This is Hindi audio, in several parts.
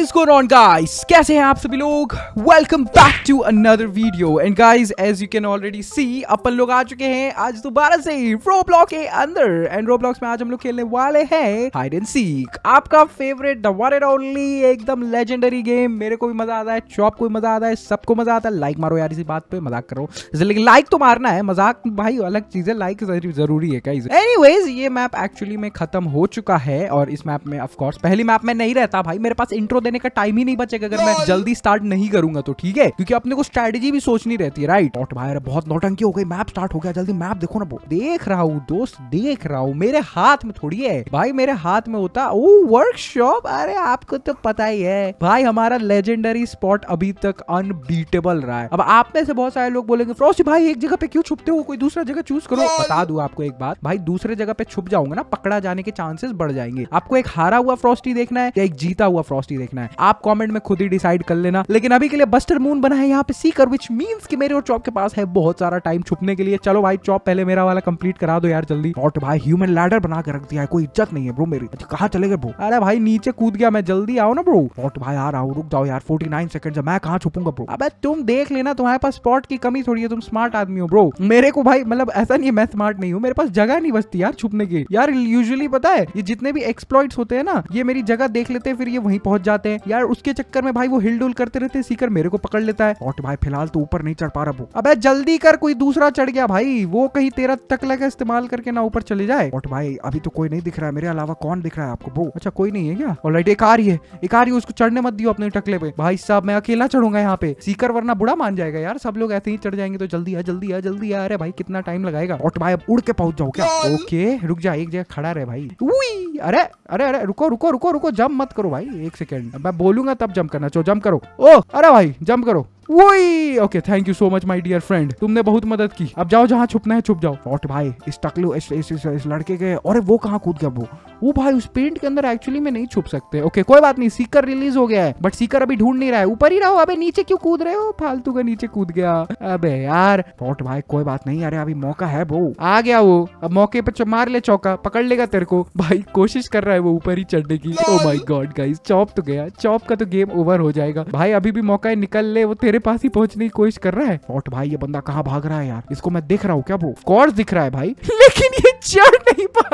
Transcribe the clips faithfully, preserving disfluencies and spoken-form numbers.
इज गोइंग ऑन गाइस, कैसे हैं आप सभी लोग। Welcome back to another video. And guys as you can already see अपन लोग आ चुके हैं आज दोबारा से रोब्लॉक्स के अंदर। एंड रोब्लॉक्स में आज हम लोग खेलने वाले हैं हाइड एंड सीक, आपका favourite the one and only एकदम लेजेंडरी गेम। मेरे को भी मजा आता है, चॉप को भी मजा आता है, सबको मजा आता है। लाइक मारो यार, इसी बात पे मजाक करो, लेकिन लाइक तो मारना है, मजाक भाई अलग चीज है, लाइक जरूरी है गाइस। एनीवेज ये मैप एक्चुअली में खत्म हो चुका है और इस मैप में ऑफ कोर्स पहली मैप में नहीं रहता भाई, मेरे पास इंट्रो देने का टाइम ही नहीं बचेगा अगर मैं जल्दी स्टार्ट नहीं करूंगा तो, ठीक है, क्योंकि अपने को स्ट्रेटेजी भी सोचनी रहती है, राइट। और भाई बहुत नौटंकी हो गई, मैप स्टार्ट हो गया, जल्दी मैप देखो ना। देख रहा हूँ दोस्त, देख रहा हूँ, मेरे हाथ में थोड़ी है भाई, मेरे हाथ में होता। ओ वर्कशॉप, अरे आपको तो पता ही है भाई हमारा लेजेंडरी स्पॉट अभी तक अनबीटेबल रहा है। अब आप में से बहुत सारे लोग बोलेंगे फ्रॉस्टी भाई एक जगह पे क्यों छुपते हो, कोई दूसरा जगह चूज करो। बता दूं आपको एक बात भाई, दूसरे जगह पे छुप जाऊंगा ना, पकड़ा जाने के चांसेस बढ़ जाएंगे। आपको एक हारा हुआ फ्रॉस्टी देखना है या एक जीता हुआ फ्रॉस्टी देखना है, आप कमेंट में खुद ही डिसाइड कर लेना। लेकिन अभी के लिए बस्टर मून बना है यहाँ पे सीकर, विच मींस कि मेरे और चॉप के पास है बहुत सारा टाइम छुपने के लिए। चलो भाई चॉप पहले मेरा वाला कंप्लीट करा दो यार जल्दी। और भाई ह्यूमन लैडर बना के रख दिया है, कोई इज्जत नहीं है ब्रो मेरी। कहाँ चले गए ब्रो? अरे भाई नीचे कूद गया मैं, जल्दी आओ ना ब्रो। और भाई आ रहा हूँ, रुक जाओ यार, उनचास सेकंड है, मैं कहाँ छुपूंगा ब्रो? अबे तुम देख लेना, तुम्हारे पास स्पॉट की कमी थोड़ी है, तुम स्मार्ट आदमी हो ब्रो। मेरे को भाई मतलब ऐसा नहीं है मैं स्मार्ट नहीं हूँ, मेरे पास जगह नहीं बचती यार छुपने की। यार यूजुअली पता है ये जितने भी एक्सप्लॉइट्स होते हैं ना, ये मेरी जगह देख लेते हैं फिर ये वहीं पहुंच जाते हैं यार, उसके चक्कर में भाई वो हिल डुल करते रहते हैं, सीकर मेरे को पकड़ लेता है। और भाई फिलहाल तो ऊपर नहीं चढ़ पा रहा वो। अबे जल्दी कर, कोई दूसरा चढ़ गया भाई, वो कहीं तेरा टकला का इस्तेमाल करके ना ऊपर चले जाए। और भाई अभी तो कोई नहीं दिख रहा है मेरे अलावा, कौन दिख रहा है आपको ब्रो? अच्छा कोई नहीं है क्या? ऑलराइट एक आ रही है, एक आ रही है, उसको चढ़ने मत दियो अपने टकले पे भाई साहब, मैं अकेला चढ़ूंगा यहाँ पे, सीकर वरना बुरा मान जाएगा यार, सब लोग ऐसे ही चढ़ जाएंगे। तो जल्दी आ जल्दी आ जल्दी आ। अरे भाई कितना टाइम लगाएगा? और भाई अब उड़ के पहुंच जाओ क्या? ओके रुक जा, एक जगह खड़ा रहे भाई। उई, अरे अरे अरे रुको रुको रुको रुको, जंप मत करो भाई, एक सेकंड, मैं बोलूंगा तब जंप करना, चलो जंप करो। ओ अरे भाई जंप करो। वही okay, thank you so much my dear friend, तुमने बहुत मदद की। अब जाओ जहाँ छुपना है छुप जाओ। और भाई इस टकलू इस, इस, इस, इस लड़के के, अरे वो कहाँ कूद गया वो? वो भाई उस पेंट के अंदर एक्चुअली में नहीं छुप सकते। ओके कोई बात नहीं, सीकर रिलीज हो गया है बट सीकर अभी ढूंढ नहीं रहा है, ऊपर ही रहो। अबे नीचे क्यों कूद रहे हो, फालतू का नीचे कूद गया। अबे यार और भाई कोई बात नहीं, अरे अभी मौका है ब्रो, आ गया वो, अब मौके पे मार ले चौका, पकड़ लेगा तेरे को। भाई कोशिश कर रहा है वो ऊपर ही चढ़ने की। Oh my god guys, Chop तो गया, चॉप का तो गेम ओवर हो जाएगा भाई, अभी भी मौका है, निकल ले, वो तेरे पास ही पहुंचने की कोशिश कर रहा है। और भाई ये बंदा कहाँ भाग रहा है यार, इसको मैं देख रहा हूँ क्या वो? कॉर्ड दिख रहा है भाई लेकिन ये चढ़ नहीं पा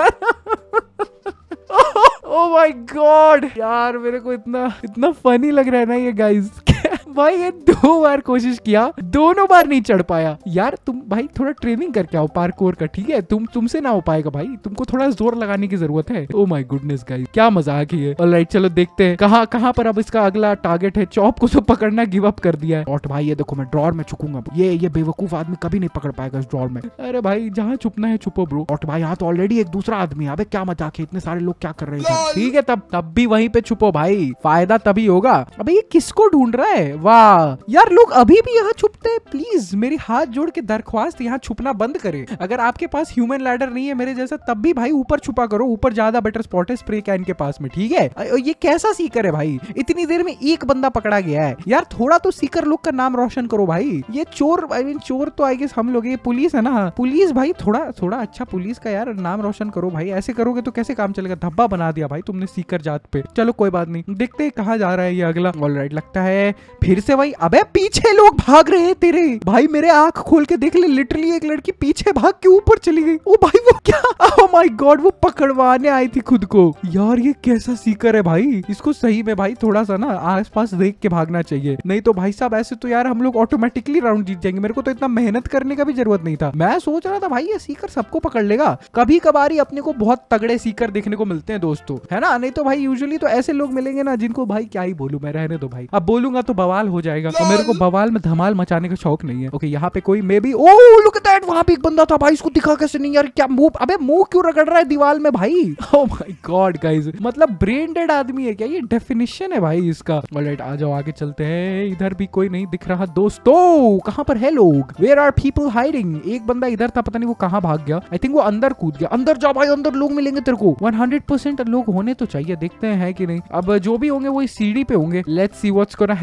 रहा। ओह माय गॉड यार, मेरे को इतना इतना फनी लग रहा है ना ये गाइस। भाई ये दो बार कोशिश किया, दोनों बार नहीं चढ़ पाया यार। तुम भाई थोड़ा ट्रेनिंग करके आओ पार्कोर का, ठीक है, तुम तुमसे ना हो पाएगा भाई, तुमको थोड़ा जोर लगाने की जरूरत है। ओह माय गुडनेस गाइस, क्या मजाक है ये। ऑलराइट चलो देखते हैं कहाँ कहाँ पर अब इसका अगला टारगेट है। चॉप को तो पकड़ना गिव अप कर दिया है। और भाई ये देखो मैं ड्रॉर में छुपूंगा, ये ये बेवकूफ आदमी कभी नहीं पकड़ पाएगा इस ड्रॉर में। अरे भाई जहाँ छुपना है छुपो ब्रो। और भाई यहाँ तो ऑलरेडी एक दूसरा आदमी है, अबे क्या मजाक है, इतने सारे लोग क्या कर रहे हैं? ठीक है तब तब भी वहीं पे छुपो भाई, फायदा तभी होगा। अबे ये किसको ढूंढ रहा है? वाह यार लोग अभी भी यहाँ छुपते हैं, प्लीज मेरी हाथ जोड़ के दरख्वास्त, यहाँ छुपना बंद करें। अगर आपके पास ह्यूमन लैडर नहीं है मेरे जैसा, तब भी भाई ऊपर छुपा करो, ऊपर ज्यादा बेटर स्पॉट है स्प्रे कैन के पास में, ठीक है। ये कैसा सीकर है भाई, इतनी देर में एक बंदा पकड़ा गया है यार, थोड़ा तो सीकर लोग का नाम रोशन करो भाई। ये चोर, आई मीन चोर तो आई गेस हम लोग, ये पुलिस है ना, पुलिस भाई थोड़ा थोड़ा अच्छा पुलिस का यार नाम रोशन करो भाई, ऐसे करोगे तो कैसे काम चलेगा? धब्बा बना दिया भाई तुमने सीकर जात पे। चलो कोई बात नहीं, देखते हैं कहाँ जा रहा है ये अगला। ऑलराइट लगता है फिर से भाई, अबे पीछे लोग भाग रहे हैं तेरे भाई, मेरे आंख खोल के देख ले, लिटरली एक लड़की पीछे भाग के ऊपर चली गई। ओ भाई वो क्या, ओह माय गॉड, वो पकड़वाने आई थी खुद को यार। ये कैसा सीकर है भाई, इसको सही में भाई थोड़ा सा ना आसपास देख के भागना चाहिए, नहीं तो भाई साहब ऐसे तो यार हम लोग ऑटोमेटिकली राउंड जीत जाएंगे। मेरे को तो इतना मेहनत करने का भी जरूरत नहीं था, मैं सोच रहा था भाई ये सीकर सबको पकड़ लेगा। कभी कभार अपने को बहुत तगड़े सीकर देखने को मिलते हैं दोस्तों, है ना, नहीं तो भाई यूजुअली तो ऐसे लोग मिलेंगे ना जिनको भाई क्या ही बोलूं मैं, रहने दो भाई, अब बोलूंगा तो बवाल हो जाएगा, तो मेरे को बवाल में धमाल मचाने का शौक नहीं है। ओके यहाँ पे कोई maybe, oh look at that, वहां पे एक बंदा था भाई, इसको दिखा कैसे नहीं यार, क्या मुंह, अबे मुंह क्यों रगड़ रहा है दीवार में भाई? ओह माय गॉड गाइस, मतलब ब्रेन डेड आदमी है क्या, ये डेफिनेशन है भाई इसका। ऑलराइट आ जाओ आगे चलते हैं, इधर भी कोई नहीं दिख रहा दोस्तों, कहां पर है लोग? Where are people hiding? एक बंदा इधर था, पता नहीं वो कहां भाग गया, आई थिंक वो अंदर कूद गया। अंदर जा भाई, अंदर लोग मिलेंगे तेरे को, हंड्रेड परसेंट लोग होने तो चाहिए, देखते हैं है कि नहीं। अब जो भी होंगे वो इस सीढ़ी पे होंगे, let's see what's gonna happen.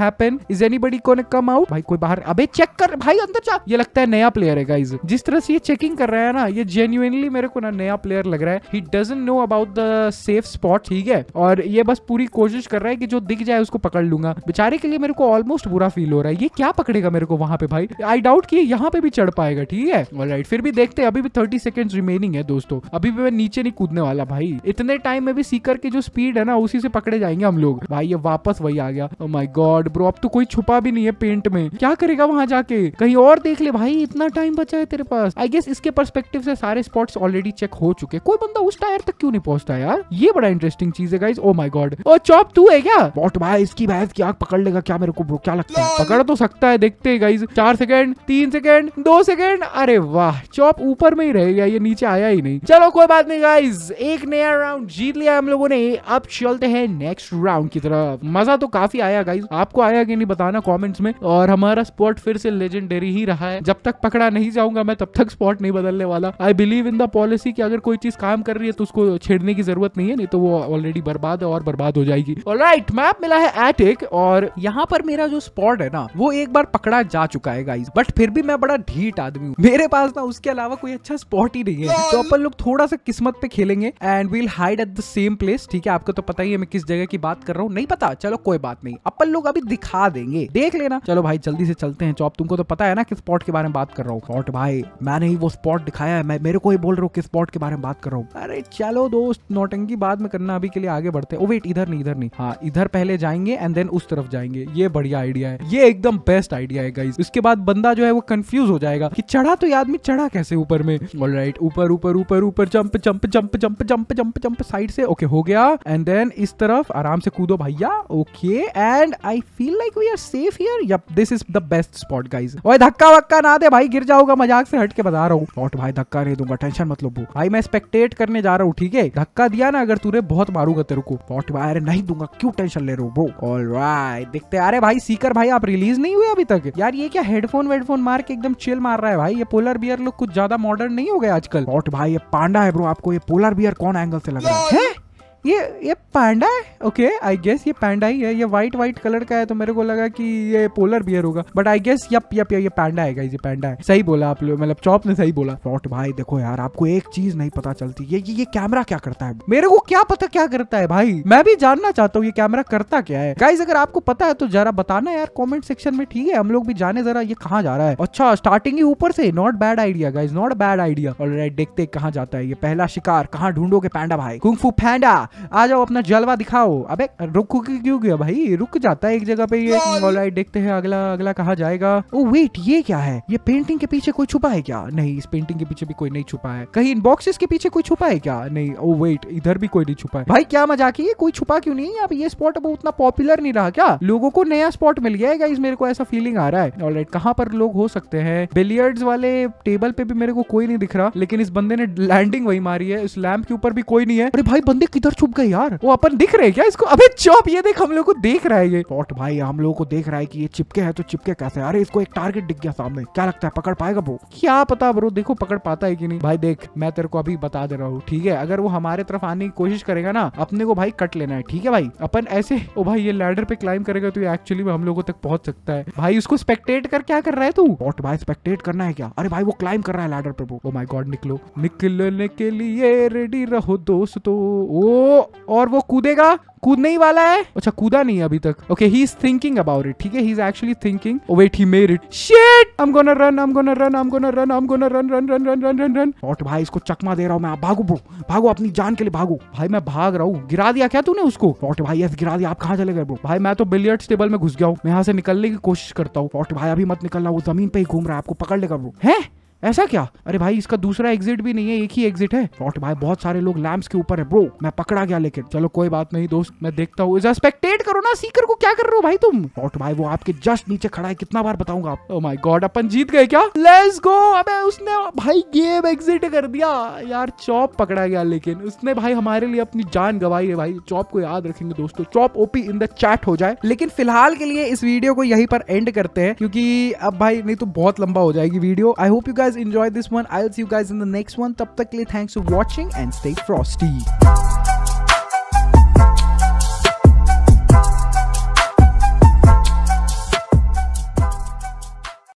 Is anybody gonna come out? भाई कोई बाहर, अबे चेक कर भाई, अंदर जा। ये लगता है नया प्लेयर है गाइज, जिस तरह से ये चेकिंग कर रहा है ना, ये जेन्युइनली मेरे को ना नया प्लेयर लग रहा है। He doesn't know about the safe spot, ठीक है, और ये बस पूरी कोशिश कर रहा है कि जो दिख जाए उसको पकड़ लूंगा। बेचारे के लिए मेरे को ऑलमोस्ट बुरा फील हो रहा है। ये क्या पकड़ेगा मेरे को वहां पे भाई? आई डाउट कि यहाँ पे भी चढ़ पाएगा, ठीक है। ऑलराइट, फिर भी देखते हैं, अभी भी थर्टी सेकेंड्स रिमेनिंग है दोस्तों, अभी भी मैं नीचे नहीं कूदने वाला भाई। इतने टाइम में भी सीकर की जो स्पीड है ना, उसी से पकड़े जाएंगे हम लोग। भाई ये वापस वही आ गया। ओह माय गॉड ब्रो, अब तो कोई छुपा भी नहीं है पेंट में, क्या करेगा वहां जाके? कहीं और देख ले भाई, इतना टाइम बचा है तेरे पास। आई गेस इसके पर्सपेक्टिव से सारे स्पॉट्स ऑलरेडी चेक हो चुके। कोई बंदा उस टायर तक क्यों नहीं पहुंचता यार? ये बड़ा इंटरेस्टिंग चीज है guys. Oh my god, oh Chop तू है क्या? बॉट भाई इसकी भैंस की आंख पकड़ लेगा क्या मेरे को ब्रो? क्या लगता है पकड़ तो सकता है, देखते हैं गाइस। चार सेकंड, तीन सेकंड, दो सेकंड, अरे वाह, चॉप ऊपर में ही रह गया, ये नीचे आया ही नहीं। चलो कोई बात नहीं गाइस, एक नया राउंड जीत लिया हम लोगों ने। अब चलते हैं नेक्स्ट राउंड की तरफ। मजा तो काफी आया गाइस, आपको आया कि नहीं बताना कमेंट्स में। और हमारा स्पॉट फिर से लेजेंडरी ही रहा है। जब तक पकड़ा नहीं जाऊंगा मैं, तब तक स्पॉट नहीं बदलने वाला। I believe in the policy कि अगर कोई चीज काम कर रही है तो उसको छेड़ने की जरूरत नहीं है, नहीं तो वो ऑलरेडी बर्बाद है और बर्बाद हो जाएगी। ऑलराइट, मैप मिला है एटिक, और यहाँ पर मेरा जो स्पॉट है ना, वो एक बार पकड़ा जा चुका है गाइस। बट फिर भी मैं बड़ा ढीठ आदमी हूँ, मेरे पास ना उसके अलावा कोई अच्छा स्पॉट ही नहीं है। तो अपन लोग थोड़ा सा किस्मत पे खेलेंगे and we'll hide at the same place, ठीक है। आपको तो पता ही है मैं किस जगह की बात कर रहा हूँ, नहीं पता? चलो कोई बात नहीं, अपन लोग अभी दिखा देंगे, देख लेना। चलो भाई जल्दी से चलते हैं। चॉप तुमको तो पता है ना किस स्पॉट के बारे में बात कर रहा हूँ। स्पॉट भाई मैंने ही वो स्पॉट दिखाया है, मैं मेरे को ही बोल रहा हूँ किस स्पॉट के बारे में बात कर रहा हूँ। अरे चलो दोस्त, नौटंकी बाद में करना, अभी के लिए आगे बढ़ते हैं। ओ वेट, इधर नहीं, इधर नहीं, हाँ इधर पहले जाएंगे एंड देन उस तरफ जाएंगे। ये बढ़िया आइडिया है, ये एकदम बेस्ट आइडिया है गाइस। उसके बाद बंदा जो है वो कंफ्यूज हो जाएगा कि चढ़ा तो ये आदमी चढ़ा कैसे ऊपर में। ऑलराइट, ऊपर ऊपर ऊपर ऊपर, jump jump jump jump jump jump jump side से, ओके हो गया। एंड देन इस तरफ आराम से कूदो भैया, okay. And I feel like we are safe here. Yup, this is the best spot guys. ओए धक्का वक्का ना दे भाई, गिर जाओगा, मजाक से हट के बता रहा हूँ। नॉट भाई, धक्का नहीं दूंगा, टेंशन मत लो भाई, मैं स्पेक्टेट करने जा रहा हूँ, ठीक है। धक्का दिया ना अगर तूने, बहुत मारूंगा तेरे को। नॉट भाई, अरे नहीं दूंगा, क्यों टेंशन ले रहे हो ब्रो? ऑलराइट, देखते। अरे भाई सीकर भाई, आप रिलीज नहीं हुए अभी तक यार? ये क्या हेडफोन वेडफोन मार के एकदम चिल मार रहा है भाई? ये पोलर बियर लोग कुछ ज्यादा मॉडर्न नहीं हो गए आजकल? नॉट भाई, ये पांडा है ब्रो, आपको ये पोलर बियर कौन एंगल से लग रहा है? ये ये पैंडा है, ओके आई गेस ये पैंडा ही है। ये व्हाइट व्हाइट कलर का है तो मेरे को लगा कि ये पोलर बियर होगा, but I guess yup yup ये पैंडा है गाइस, ये पैंडा है। सही बोला आप लोग, मतलब चॉप ने सही बोला। नॉट भाई देखो यार, आपको एक चीज नहीं पता चलती, ये ये, ये कैमरा क्या करता है? मेरे को क्या पता क्या करता है भाई, मैं भी जानना चाहता हूँ ये कैमरा करता क्या है गाइस। अगर आपको पता है तो जरा बताना यार कॉमेंट सेक्शन में, ठीक है। हम लोग भी जाने जरा ये कहाँ जा रहा है। अच्छा, स्टार्टिंग ही ऊपर से, not bad idea guys, not bad idea. Alright, देखते कहाँ जाता है ये पहला शिकार। कहाँ ढूंढोगे पैंडा भाई? कुंग फू पैंडा, आ जाओ अपना जलवा दिखाओ। अबे रुक क्यों गया भाई? रुक जाता है एक जगह पे ये। ऑलराइट, देखते हैं अगला अगला कहाँ जाएगा। ओ वेट, ये क्या है? ये पेंटिंग के पीछे कोई छुपा है क्या? नहीं, इस पेंटिंग के पीछे भी कोई नहीं छुपा है। कहीं इन बॉक्सेस के पीछे कोई छुपा है क्या? नहीं। ओ वेट, इधर भी कोई नहीं छुपा है। भाई क्या मजाक है, कोई छुपा क्यों नहीं है? अब ये स्पॉट अब उतना पॉपुलर नहीं रहा क्या? लोगों को नया स्पॉट मिल गया है गाइस, मेरे को ऐसा फीलिंग आ रहा है। ऑलराइट, कहाँ पर लोग हो सकते हैं? बिलियर्ड्स वाले टेबल पे भी मेरे को कोई नहीं दिख रहा, लेकिन इस बंदे ने लैंडिंग वही मारी है। इस लैंप के ऊपर भी कोई नहीं है। अरे भाई बंदे किधर छुप गए यार? वो अपन दिख रहे क्या इसको? अबे चॉप, ये देख हम लोग को देख रहा है ये। पॉट भाई हम लोगों को देख रहा है कि ये चिपके है तो चिपके कैसे? अरे इसको एक टारगेट दिख गया सामने, क्या लगता है पकड़ पाएगा ब्रो? क्या पता ब्रो, देखो पकड़ पाता है कि नहीं। भाई देख, मैं तेरे को अभी बता दे रहा हूँ, ठीक है। अगर वो हमारे तरफ आने की कोशिश करेगा ना, अपने को भाई कट लेना है, ठीक है भाई। अपन ऐसे, ओ भाई ये लैडर पे क्लाइंब करेगा तो ये एक्चुअली में हम लोगों तक पहुंच सकता है। भाई उसको स्पेक्टेट कर क्या कर रहा है तू? पॉट भाई स्पेक्टेट करना है क्या? अरे भाई वो क्लाइंब कर रहा है लैडर पे ब्रो। ओ माय गॉड, निकलो, निकलने के लिए रेडी रहो दोस्तों। ओ और वो कूदेगा, कूदने ही वाला है। अच्छा कूदा नहीं है अभी तक। Okay, he is thinking about it, ठीक है। He is actually thinking. Oh wait, he made it. Shit, I am gonna run, I am gonna run, I am gonna run, I am gonna run run run run run run run. और भाई इसको चकमा दे रहा हूं मैं। भागो ब्रो, भागो, अपनी जान के लिए भागो। भाई मैं भाग रहा हूँ। गिरा दिया क्या तूने उसको? और भाई यस गिरा दिया। आप कहाँ चले गए ब्रो? भाई मैं तो बिलियर्ड्स टेबल में घुस गया हूँ, मैं यहाँ से निकलने की कोशिश करता हूँ। और भाई अभी मत निकलना, वो जमीन पे ही घूम रहा है, आपको पकड़ लेगा ब्रो। है ऐसा क्या? अरे भाई इसका दूसरा एग्जिट भी नहीं है, एक ही एग्जिट है। और भाई बहुत सारे लोग लैंप्स के ऊपर है ब्रो, मैं पकड़ा गया। लेकिन चलो कोई बात नहीं दोस्त, मैं देखता हूँ। स्पेक्टेट करो ना, सीकर को क्या कर रहे हो भाई तुम? और भाई वो आपके जस्ट नीचे खड़ा है, कितना बार बताऊंगा आप? ओह माय गॉड, अपन जीत गए क्या? Let's go. अबे उसने भाई गेम एग्जिट कर दिया यार। चॉप पकड़ा गया, लेकिन उसने भाई हमारे लिए अपनी जान गवाई है भाई। चॉप को याद रखेंगे दोस्तों, chop OP in the chat हो जाए। लेकिन फिलहाल के लिए इस वीडियो को यहीं पर एंड करते हैं, क्योंकि अब भाई नहीं तो बहुत लंबा हो जाएगी video. I hope you guys enjoy this one. I'll see you guys in the next one. तब तक के लिए thanks for watching and stay frosty.